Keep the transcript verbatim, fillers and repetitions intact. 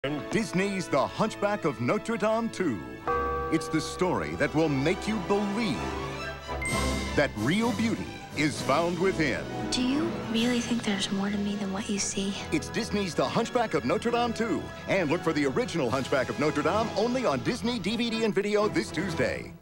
Disney's The Hunchback of Notre Dame two. It's the story that will make you believe that real beauty is found within. Do you really think there's more to me than what you see? It's Disney's The Hunchback of Notre Dame two. And look for the original Hunchback of Notre Dame only on Disney D V D and video this Tuesday.